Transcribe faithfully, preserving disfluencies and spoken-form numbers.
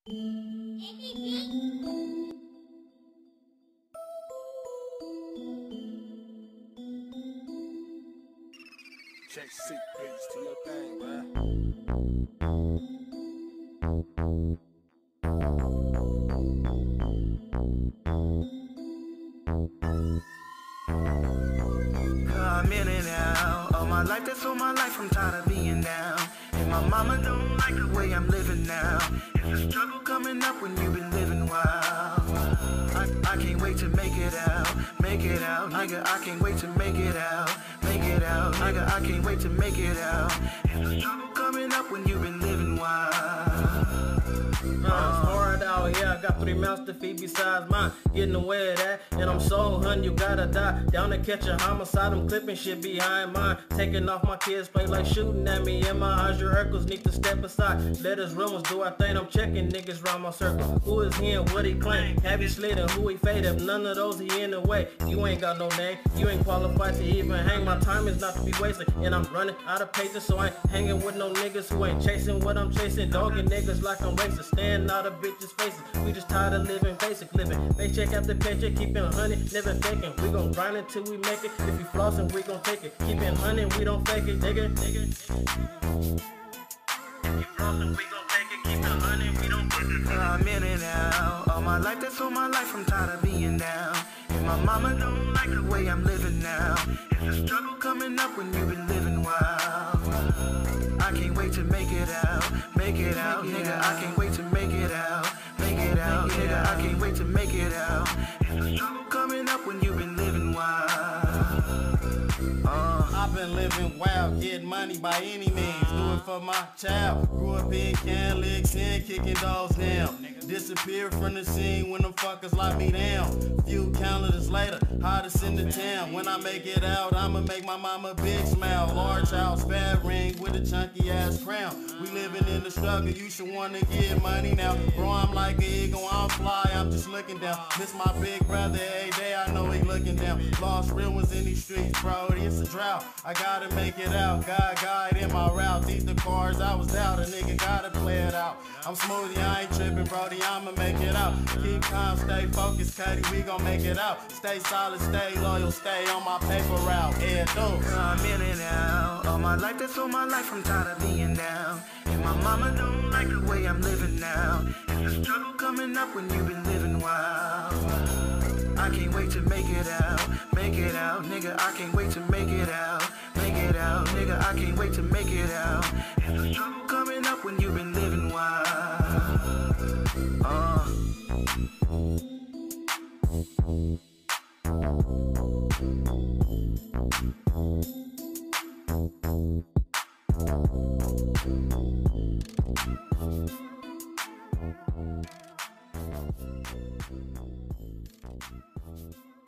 Check secrets to your thing, man. I'm in and out. All my life, that's all my life. I'm tired of being down. And my mama don't like the way I'm living now. It's a struggle coming up when you've been living wild. I, I can't wait to make it out. Make it out, nigga. I can't wait to make it out. Make it out, nigga. I can't wait to make it out. It's a struggle coming up when you've been living wild. Uh, it's hard out here, I got three mouths to feed besides mine. Getting away of that, and I'm so hun, you gotta die. Down to catch a homicide, I'm clipping shit behind mine. Taking off my kids, play like shooting at me in my eyes. Your Urkels need to step aside. Let us rumors do our thing, I'm checking niggas round my circle. Who is he and what he claim? Have he slid and who he faded? None of those he in the way. You ain't got no name, you ain't qualified to even hang. My time is not to be wasted, and I'm running out of patience. So I ain't hanging with no niggas who ain't chasing what I'm chasing. Dogging niggas like I'm racist, staying out of bitches' faces. We just tired of living basic living. Paycheck after paycheck, keeping honey, never faking. We gon' grind until we make it. If we flossing, we gon' take it. Keeping honey, we don't fake it, nigga. nigga. If we flossing, we gon' take it. Keeping honey, we don't fake it. I'm in and out. All my life, that's all my life. I'm tired of being down. And my mama don't like the way I'm living now. It's a struggle coming up when you've been living wild. I can't wait to make it out. Make it out, nigga. I can't wait to make it out. Make it out, nigga. I can't wait to make it out. It's a struggle coming up when you've been living wild. Uh. I've been living wild, getting money by any means. Do it for my child. Grew up in Can Licks and kicking dogs down. Disappeared from the scene when them fuckers locked me down. Few calendars later, hottest in the town. When I make it out, I'ma make my mama big smile. Large house, fat ring with a chunky ass crown. We living in the struggle, you should wanna get money now. Bro, I'm like an eagle, I'm fly, I'm just looking down. Miss my big brother every day, I know he looking down. Lost real ones in these streets, bro, it's a drought. I gotta make it out, God guide in my route. These the cars I was out, a nigga gotta play it out. I'm smoothie, I ain't tripping, brody, I'ma make it out. Keep calm, stay focused, Cuddy, we gon' make it out. Stay solid, stay loyal, stay on my paper route. Yeah, dude. I'm in and out. All my life, that's all my life. I'm tired of being down. And my mama don't like the way I'm living now. It's a struggle coming up when you've been living wild. I can't wait to make it out. Make it out, nigga. I can't wait to make it out. Make it out, nigga. I can't wait to make it out. It's a struggle coming up when you've been living wild. Uh. Thank you.